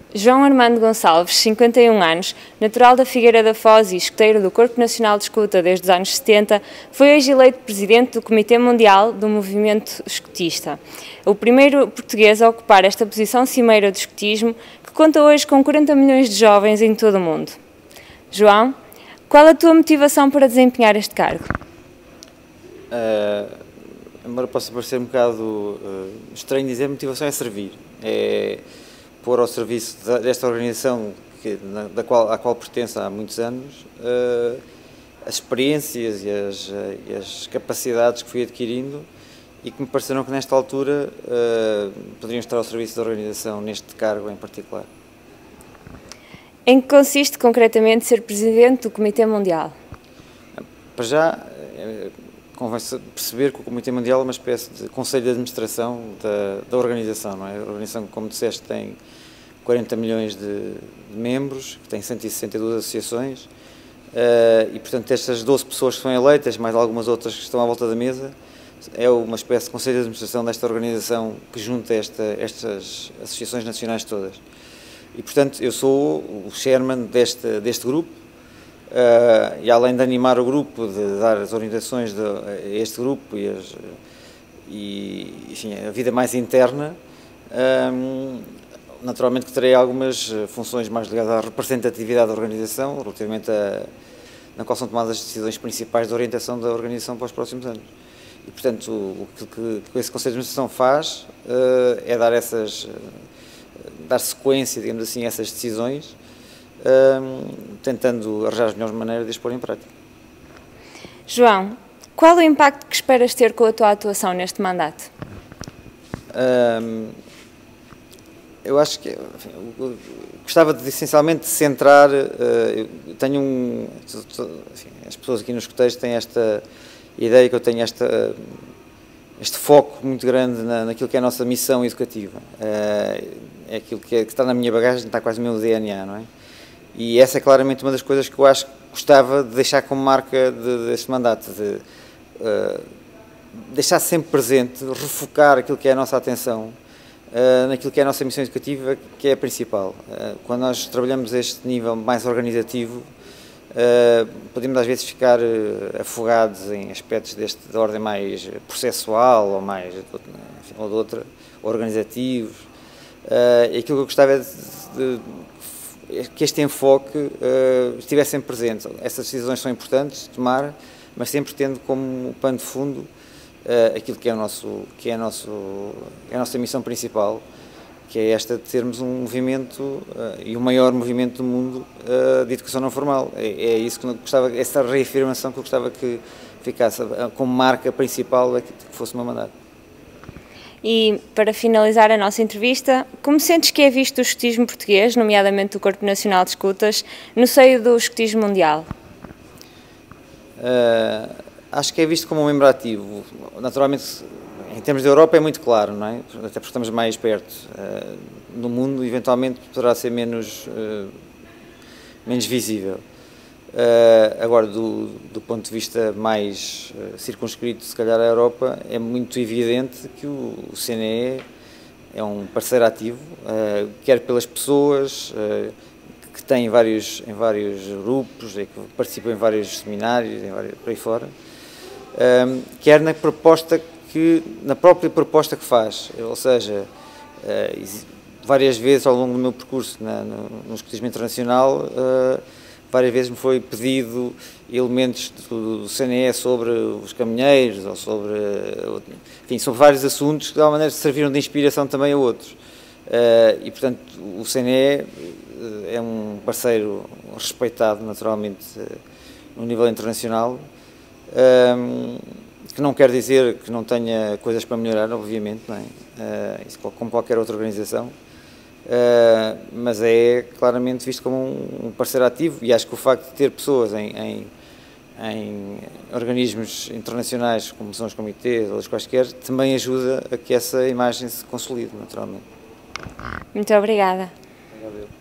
João Armando Gonçalves, 51 anos, natural da Figueira da Foz e escuteiro do Corpo Nacional de Escuta desde os anos 70, foi hoje eleito presidente do Comitê Mundial do Movimento Escutista, o primeiro português a ocupar esta posição cimeira do escutismo, que conta hoje com 40 milhões de jovens em todo o mundo. João, qual a tua motivação para desempenhar este cargo? Embora possa parecer um bocado estranho dizer, a motivação é servir, é pôr ao serviço desta organização à qual pertenço há muitos anos as experiências e as capacidades que fui adquirindo e que me pareceram que nesta altura poderiam estar ao serviço da organização neste cargo em particular. Em que consiste concretamente ser presidente do Comitê Mundial? Para já, convém perceber que o Comitê Mundial é uma espécie de conselho de administração da organização, não é? A organização, como disseste, tem 40 milhões de membros, tem 162 associações e, portanto, estas 12 pessoas que são eleitas, mais algumas outras que estão à volta da mesa, é uma espécie de conselho de administração desta organização que junta estas associações nacionais todas. E, portanto, eu sou o chairman deste grupo e, além de animar o grupo, de dar as orientações a este grupo enfim, a vida mais interna, naturalmente que terei algumas funções mais ligadas à representatividade da organização, relativamente na qual são tomadas as decisões principais de orientação da organização para os próximos anos. E, portanto, o que esse Conselho de Administração faz é dar sequência, digamos assim, a essas decisões, tentando arranjar as melhores maneiras de as pôr em prática. João, qual o impacto que esperas ter com a tua atuação neste mandato? Eu acho que gostava essencialmente de centrar, tenho enfim, as pessoas aqui nos escuteiros têm esta ideia que eu tenho este foco muito grande naquilo que é a nossa missão educativa. É aquilo que está na minha bagagem, está quase no meu DNA, não é? E essa é claramente uma das coisas que eu acho que gostava de deixar como marca deste mandato, de deixar sempre presente, refocar aquilo que é a nossa atenção naquilo que é a nossa missão educativa, que é a principal. Quando nós trabalhamos este nível mais organizativo, podemos às vezes ficar afogados em aspectos da ordem mais processual ou mais ou de outra, organizativos. E aquilo que eu gostava é que este enfoque estivesse sempre presente. Essas decisões são importantes de tomar, mas sempre tendo como pano de fundo aquilo que é a nossa missão principal, que é esta de termos um movimento e o maior movimento do mundo de educação não formal. É isso que eu gostava, essa reafirmação que eu gostava que ficasse como marca principal que fosse o meu mandato. E, para finalizar a nossa entrevista, como sentes que é visto o escutismo português, nomeadamente o Corpo Nacional de Escutas, no seio do escutismo mundial? Acho que é visto como um membro ativo. Naturalmente, em termos da Europa é muito claro, não é? Até porque estamos mais perto. No mundo, eventualmente, poderá ser menos visível. Agora, do ponto de vista mais circunscrito, se calhar, à Europa, é muito evidente que o CNE é um parceiro ativo, quer pelas pessoas que têm em vários grupos, que participam em vários seminários, por aí fora, quer na própria proposta que faz, ou seja, várias vezes ao longo do meu percurso no escutismo internacional, várias vezes me foi pedido elementos do CNE sobre os caminheiros, ou enfim, sobre vários assuntos que de alguma maneira serviram de inspiração também a outros. E, portanto, o CNE é um parceiro respeitado, naturalmente, no nível internacional, que não quer dizer que não tenha coisas para melhorar, obviamente, não é? Isso, como qualquer outra organização, mas é claramente visto como um parceiro ativo, e acho que o facto de ter pessoas em organismos internacionais, como são os comitês ou os quaisquer, também ajuda a que essa imagem se consolide, naturalmente. Muito obrigada. Obrigado.